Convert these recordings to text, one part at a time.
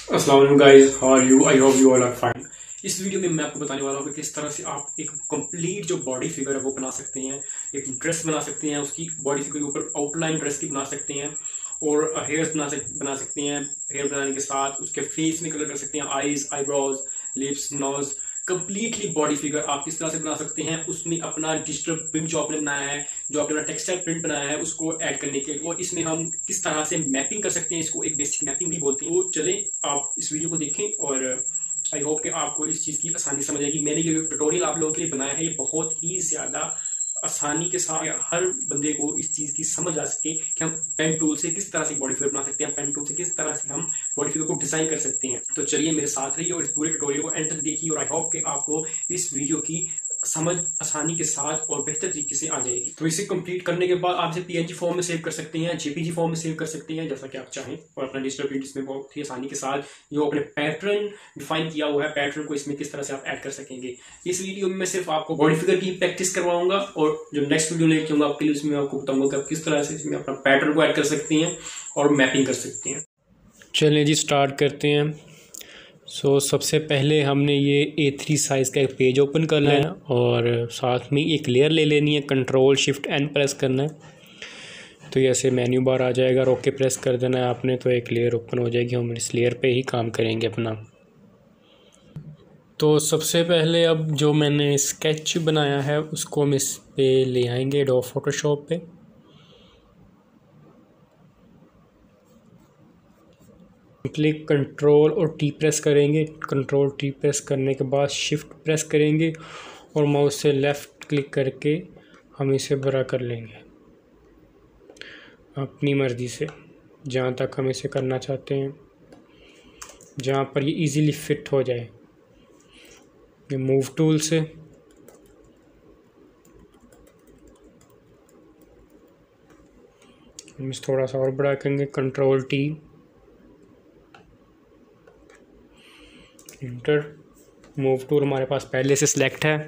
अस्सलाम वालेकुम guys, how are you? I hope you all are fine. इस video में मैं आपको बताने वाला हूँ कि किस तरह से आप एक कंप्लीट जो बॉडी फिगर है वो बना सकते हैं। एक ड्रेस बना सकते हैं, उसकी बॉडी फिगर के ऊपर आउटलाइन ड्रेस की बना सकते हैं और हेयर्स बना सकते हैं। हेयर बनाने के साथ उसके फेस में कलर कर सकते हैं, eyes, eyebrows, lips, nose, completely body figure आप किस तरह से बना सकते हैं। उसमें अपना डिजिटल प्रिंट जो आपने बनाया है, जो आपने अपना टेक्सटाइल प्रिंट बनाया है, उसको ऐड करने के लिए, और इसमें हम किस तरह से मैपिंग कर सकते हैं, इसको एक बेसिक मैपिंग भी बोलते हैं। तो चलें आप इस वीडियो को देखें और आई होप कि आपको इस चीज़ की आसानी समझ आएगी। मैंने ये ट्यूटोरियल आप लोगों के लिए बनाया है, ये बहुत ही ज़्यादा आसानी के साथ हर बंदे को इस चीज़ की समझ आ सके कि हम पेन टूल से किस तरह से बॉडी फिगर बना सकते हैं, पेन टूल से किस तरह से हम बॉडी फिगर को डिजाइन कर सकते हैं। तो चलिए मेरे साथ रहिए और इस पूरे ट्यूटोरियल को एंड तक देखिए और आई होप कि आपको इस वीडियो की समझ आसानी के साथ और बेहतर तरीके से आ जाएगी। तो इसे कंप्लीट करने के बाद आप इसे पीएनजी फॉर्म में सेव कर सकते हैं, जेपीजी फॉर्म में सेव कर सकते हैं, जैसा कि आप चाहें, और अपना डिजिटल प्रिंट इसमें बहुत ही आसानी के साथ जो अपने पैटर्न डिफाइन किया हुआ है, पैटर्न को इसमें किस तरह से आप ऐड कर सकेंगे। इस वीडियो में मैं सिर्फ आपको बॉडी फिगर की प्रैक्टिस करवाऊंगा और जो नेक्स्ट वीडियो लेके आऊंगा आपके लिए, उसमें आपको बताऊंगा कि आप किस तरह से इसमें अपना पैटर्न को ऐड कर सकते हैं और मैपिंग कर सकते हैं। चलिए जी, स्टार्ट करते हैं। सबसे पहले हमने ये A3 साइज़ का एक पेज ओपन कर लेना है और साथ में एक लेयर ले लेनी है, कंट्रोल शिफ्ट एन प्रेस करना है। तो ये ऐसे मेन्यू बार आ जाएगा, ओके प्रेस कर देना है आपने, तो एक लेयर ओपन हो जाएगी। हम इस लेयर पे ही काम करेंगे अपना। तो सबसे पहले अब जो मैंने स्केच बनाया है उसको हम इस पे ले आएंगे एडोब फोटोशॉप पे। क्लिक कंट्रोल और टी प्रेस करेंगे। कंट्रोल टी प्रेस करने के बाद शिफ्ट प्रेस करेंगे और माउस से लेफ़्ट क्लिक करके हम इसे बड़ा कर लेंगे अपनी मर्ज़ी से, जहाँ तक हम इसे करना चाहते हैं, जहाँ पर ये इजीली फिट हो जाए। ये मूव टूल से हम इसे थोड़ा सा और बड़ा करेंगे, control T, enter. Move tool हमारे पास पहले से सिलेक्ट है।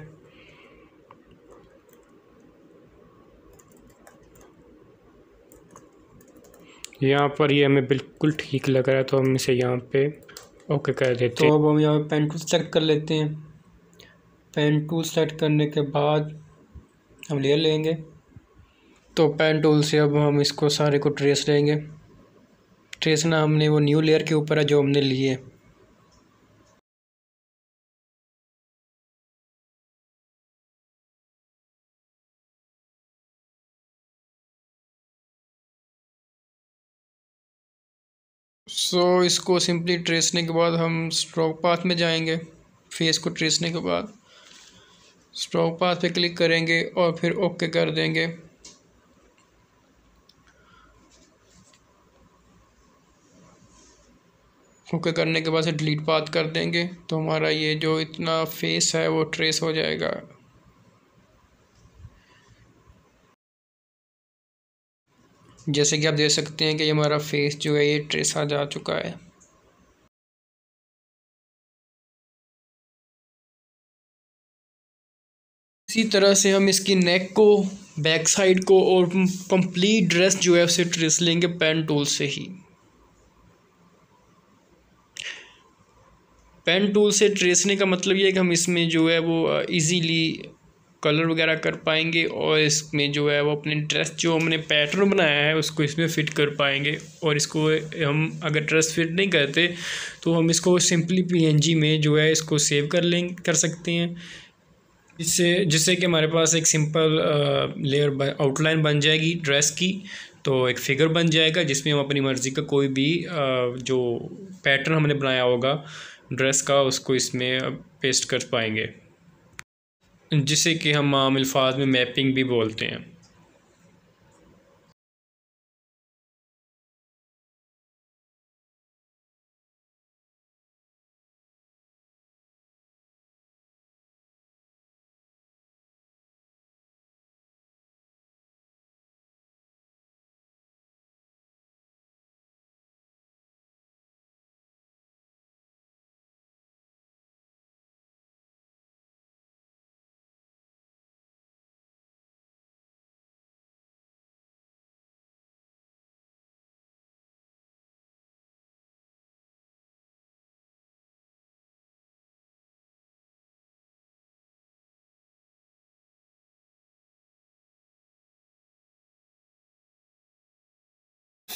यहाँ पर ये हमें बिल्कुल ठीक लग रहा है, तो हम इसे यहाँ पे ओके कर देते हैं। तो अब हम यहाँ पे पेन टूल सेलेक्ट कर लेते हैं। पेन टूल सेलेक्ट करने के बाद हम लेयर लेंगे। तो पेन टूल से अब हम इसको सारे को ट्रेस लेंगे। ट्रेसना हमने वो न्यू लेयर के ऊपर है जो हमने ली है। इसको सिंपली ट्रेसने के बाद हम स्ट्रोक पाथ में जाएंगे। फेस को ट्रेसने के बाद स्ट्रोक पाथ पे क्लिक करेंगे और फिर ओके कर देंगे। ओके करने के बाद से डिलीट पाथ कर देंगे, तो हमारा ये जो इतना फेस है वो ट्रेस हो जाएगा। जैसे कि आप देख सकते हैं कि ये हमारा फेस जो है ये ट्रेस आ जा चुका है। इसी तरह से हम इसकी नेक को, बैक साइड को और कंप्लीट ड्रेस जो है उसे ट्रेस लेंगे पेन टूल से ही। पेन टूल से ट्रेसने का मतलब ये है कि हम इसमें जो है वो इजीली कलर वगैरह कर पाएंगे और इसमें जो है वो अपनी ड्रेस जो हमने पैटर्न बनाया है उसको इसमें फ़िट कर पाएंगे। और इसको हम अगर ड्रेस फिट नहीं करते तो हम इसको सिंपली पीएनजी में जो है इसको सेव कर सकते हैं, जिससे कि हमारे पास एक सिंपल लेयर आउटलाइन बन जाएगी ड्रेस की। तो एक फिगर बन जाएगा जिसमें हम अपनी मर्ज़ी का कोई भी जो पैटर्न हमने बनाया होगा ड्रेस का उसको इसमें पेस्ट कर पाएंगे, जिसे कि हम आम अल्फाज में मैपिंग भी बोलते हैं।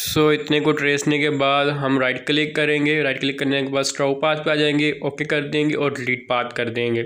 सो इतने को ट्रेसने के बाद हम राइट क्लिक करेंगे। राइट क्लिक करने के बाद स्ट्रोक पाथ पे आ जाएंगे, ओके कर देंगे और डिलीट पाथ कर देंगे।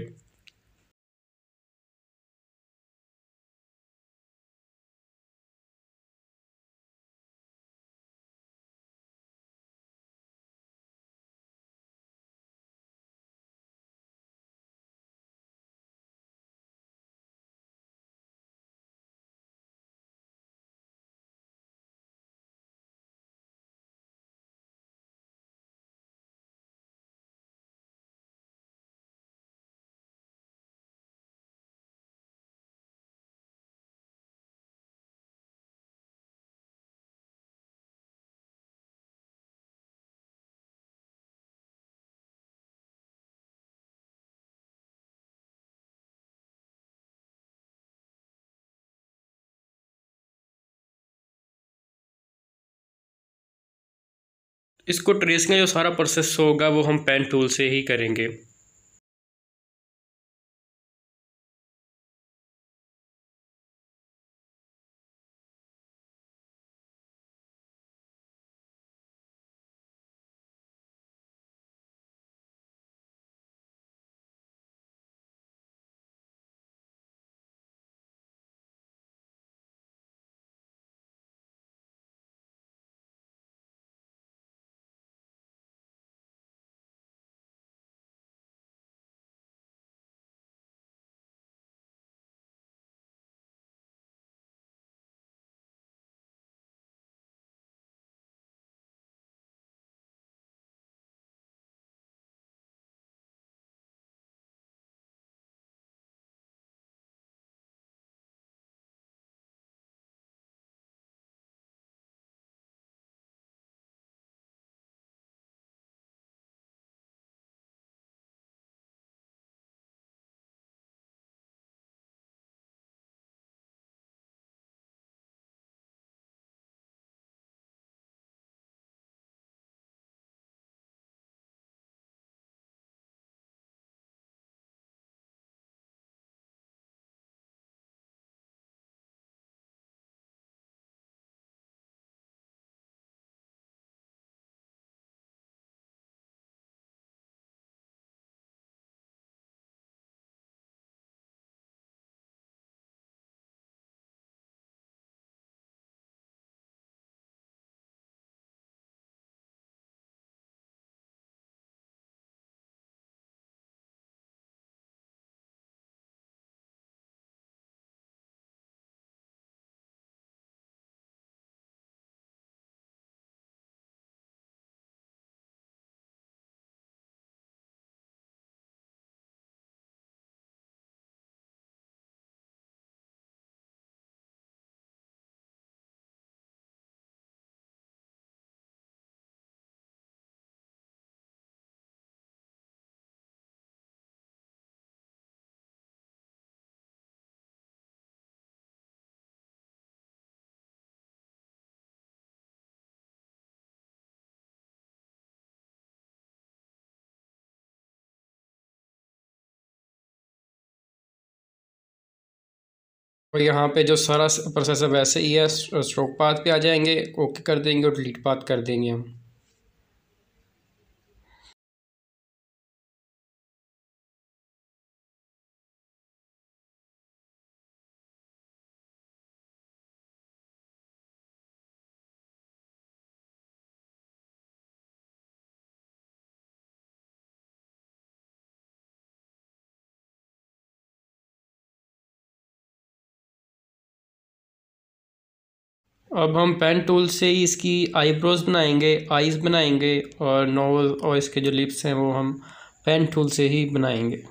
इसको ट्रेस का जो सारा प्रोसेस होगा वो हम पेन टूल से ही करेंगे। और यहाँ पे जो सारा प्रोसेस है वैसे ही है, स्ट्रोक पाथ पे आ जाएंगे, ओके कर देंगे और डिलीट पाथ कर देंगे हम। अब हम पेन टूल से ही इसकी आईब्रोज बनाएंगे, आईज बनाएंगे और नोज और इसके जो लिप्स हैं वो हम पेन टूल से ही बनाएंगे।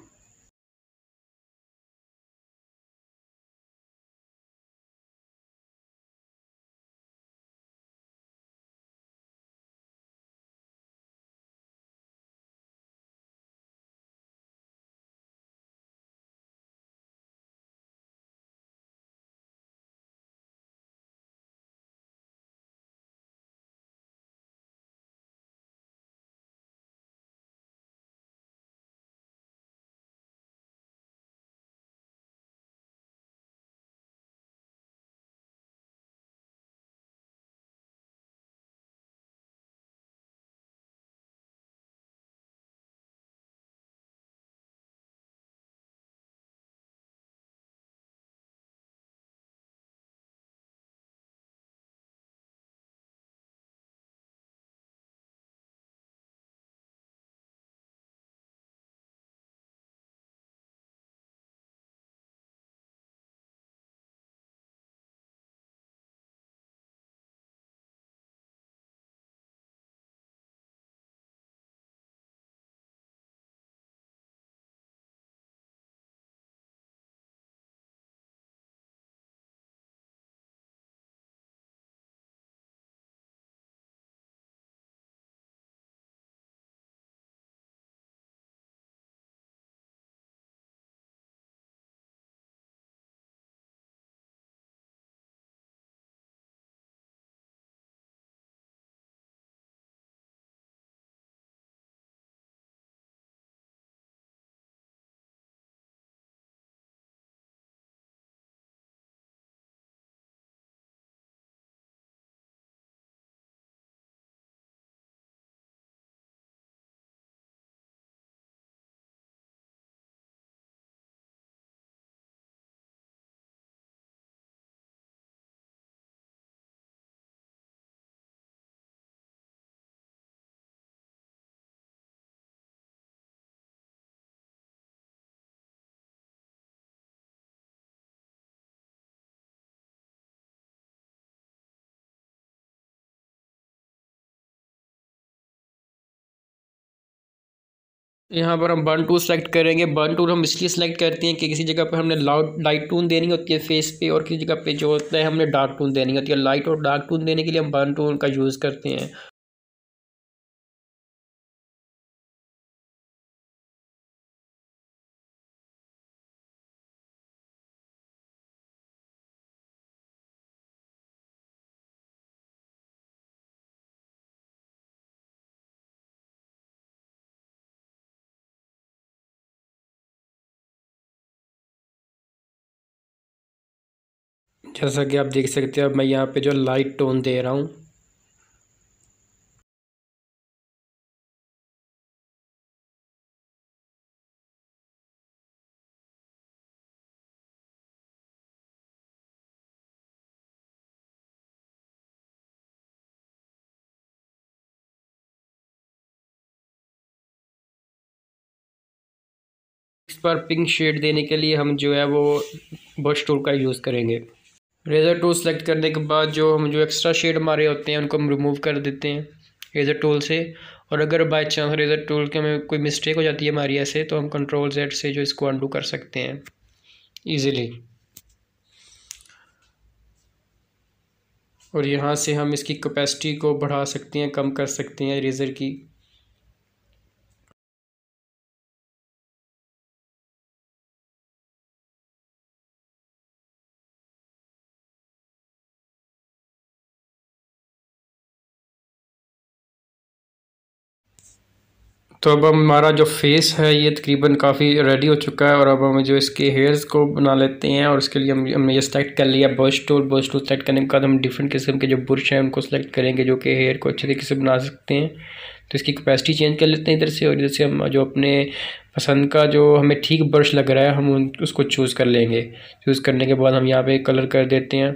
यहाँ पर हम बर्न टूल सेलेक्ट करेंगे। बर्न टूल हम इसलिए सेलेक्ट करते हैं कि किसी जगह पर हमने लाइट टून देनी होती है फेस पे, और किसी जगह पे जो होता है हमने डार्क टून देनी होती है। लाइट और डार्क टून देने के लिए हम बर्न टूल का यूज़ करते हैं। जैसा कि आप देख सकते हो, अब मैं यहाँ पे जो लाइट टोन दे रहा हूँ। इस पर पिंक शेड देने के लिए हम जो है वो ब्रश टूल का यूज़ करेंगे। रेज़र टूल सेलेक्ट करने के बाद जो एक्स्ट्रा शेड हमारे होते हैं उनको हम रिमूव कर देते हैं रेज़र टूल से। और अगर बाय चांस रेज़र टूल के में कोई मिस्टेक हो जाती है हमारी ऐसे, तो हम कंट्रोल Z से जो इसको अनडू कर सकते हैं ईज़िली। और यहाँ से हम इसकी कैपेसिटी को बढ़ा सकते हैं, कम कर सकते हैं रेज़र की। तो अब हमारा जो फेस है ये तकरीबन काफ़ी रेडी हो चुका है। और अब हम जो इसके हेयर्स को बना लेते हैं, और उसके लिए हमने ये सेलेक्ट कर लिया brush tool. Brush tool select करने के बाद हम डिफरेंट किस्म के जो ब्रश हैं उनको सेलेक्ट करेंगे जो कि हेयर को अच्छे तरीके से बना सकते हैं। तो इसकी कैपेसिटी चेंज कर लेते हैं इधर से, और इधर से हम जो अपने पसंद का जो हमें ठीक ब्रश लग रहा है हम उसको चूज़ कर लेंगे। चूज़ करने के बाद हम यहाँ पे कलर कर देते हैं।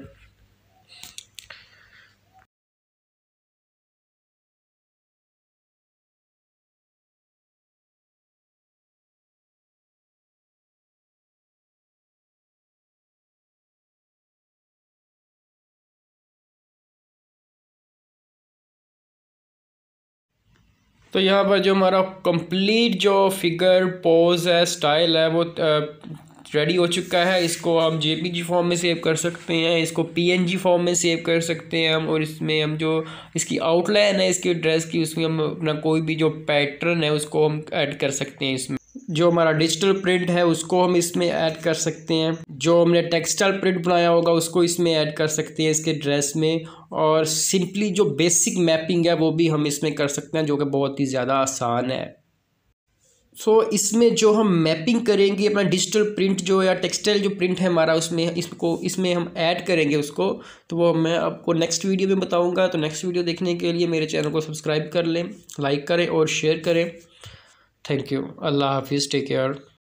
तो यहाँ पर जो हमारा कंप्लीट जो फिगर पोज है, स्टाइल है, वो रेडी हो चुका है। इसको हम JPG फॉर्म में सेव कर सकते हैं, इसको PNG फॉर्म में सेव कर सकते हैं हम। और इसमें हम जो इसकी आउटलाइन है इसकी ड्रेस की, उसमें हम अपना कोई भी जो पैटर्न है उसको हम ऐड कर सकते हैं। इसमें जो हमारा डिजिटल प्रिंट है उसको हम इसमें ऐड कर सकते हैं। जो हमने टेक्सटाइल प्रिंट बनाया होगा उसको इसमें ऐड कर सकते हैं इसके ड्रेस में। और सिंपली जो बेसिक मैपिंग है वो भी हम इसमें कर सकते हैं, जो कि बहुत ही ज़्यादा आसान है। इसमें जो हम मैपिंग करेंगे अपना डिजिटल प्रिंट जो या टेक्सटाइल जो प्रिंट है हमारा, इसमें हम ऐड करेंगे उसको। तो वो मैं आपको नेक्स्ट वीडियो में बताऊंगा। तो नेक्स्ट वीडियो देखने के लिए मेरे चैनल को सब्सक्राइब कर लें, लाइक करें और शेयर करें। Thank you. अल्लाह हाफिज़। Take care.